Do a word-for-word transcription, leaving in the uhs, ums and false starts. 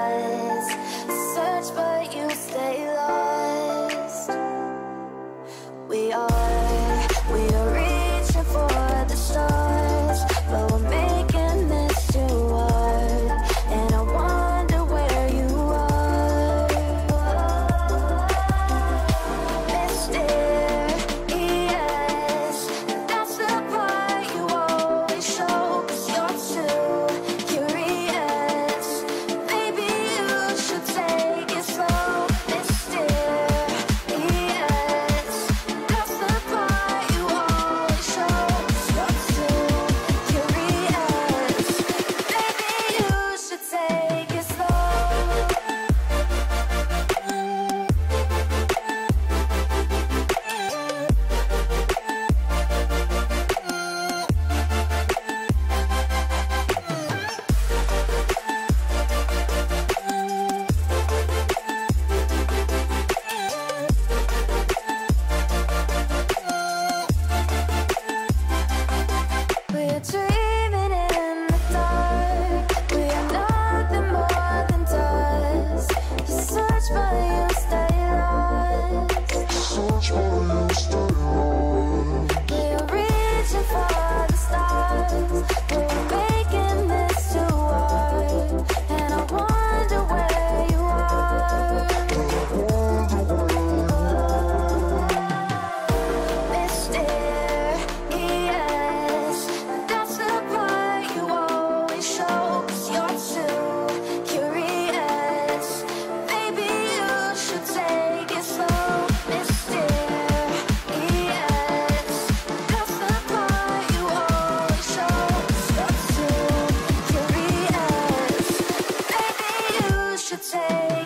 eyes. Search but you stay lost. We are, we are reaching for the stars, but we're making this too hard. And I wonder where you are. Mysterious, that's the part you always show. 'Cause you're too curious. Maybe you should take it slow. Mysterious, that's the part you always show. 'Cause you're too curious. Maybe you should take it slow. We're dreaming in the dark. We are nothing more than dust. You search but you stay lost. Search but you stay lost. We're reaching for the stars. We're making this too hard. And I wonder where you are. Mysterious, that's the part you always show. 'Cause you're too curious. Maybe you should take it slow. Mysterious, that's the part you always show. 'Cause you're too curious. Maybe you should take